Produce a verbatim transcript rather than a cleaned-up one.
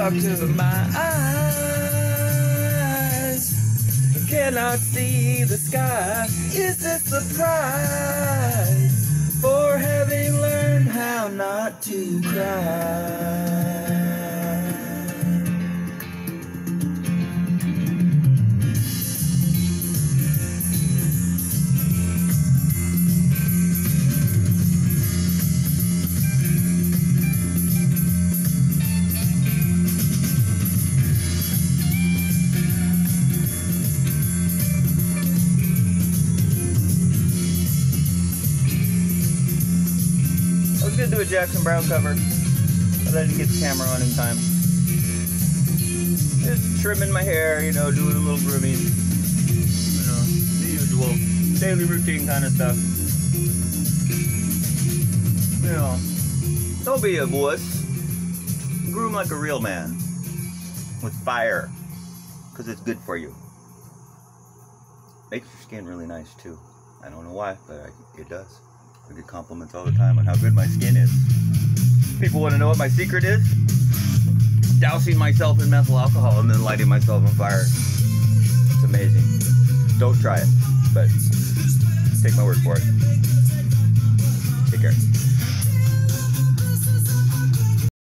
talk to my eyes. Cannot see the sky. Is this a prize for having learned how not to cry? I was gonna do a Jackson Brown cover, but I didn't get the camera on in time. Just trimming my hair, you know, doing a little grooming, you know, the usual daily routine kind of stuff. You know, don't be a wuss. Groom like a real man with fire, because it's good for you. Makes your skin really nice too. I don't know why, but I, it does. I get compliments all the time on how good my skin is. People want to know what my secret is? Dousing myself in methyl alcohol and then lighting myself on fire. It's amazing. Don't try it, but take my word for it. Take care.